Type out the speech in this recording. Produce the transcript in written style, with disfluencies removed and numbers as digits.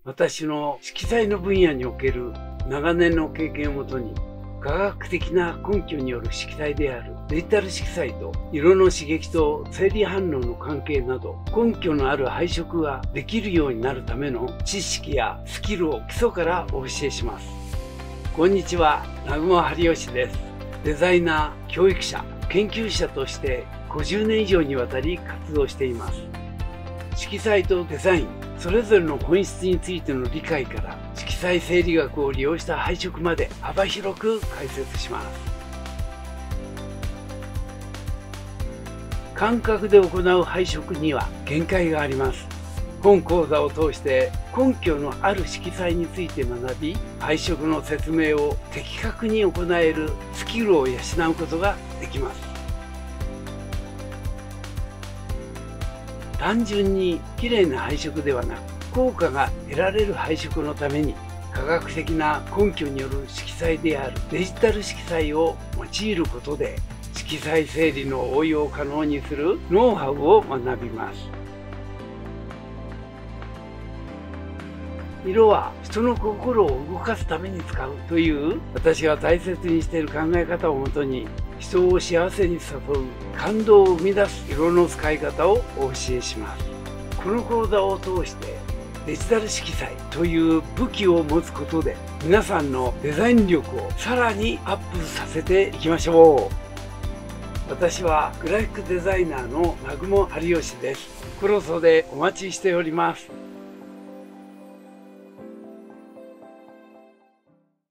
私の色彩の分野における長年の経験をもとに、科学的な根拠による色彩であるデジタル色彩と色の刺激と生理反応の関係など、根拠のある配色ができるようになるための知識やスキルを基礎からお教えします。こんにちは、南雲春吉です。デザイナー、教育者、研究者として50年以上にわたり活動しています。色彩とデザイン、それぞれの本質についての理解から色彩生理学を利用した配色まで幅広く解説します。感覚で行う配色には限界があります。本講座を通して根拠のある色彩について学び、配色の説明を的確に行えるスキルを養うことができます。単純に綺麗な配色ではなく、効果が得られる配色のために科学的な根拠による色彩であるデジタル色彩を用いることで、色彩整理の応用を可能にするノウハウを学びます。色は人の心を動かすために使うという私が大切にしている考え方をもとに、人を幸せに誘う感動を生み出す色の使い方をお教えします。この講座を通してデジタル色彩という武器を持つことで、皆さんのデザイン力をさらにアップさせていきましょう。私はグラフィックデザイナーの南雲春吉です。クロソでお待ちしております。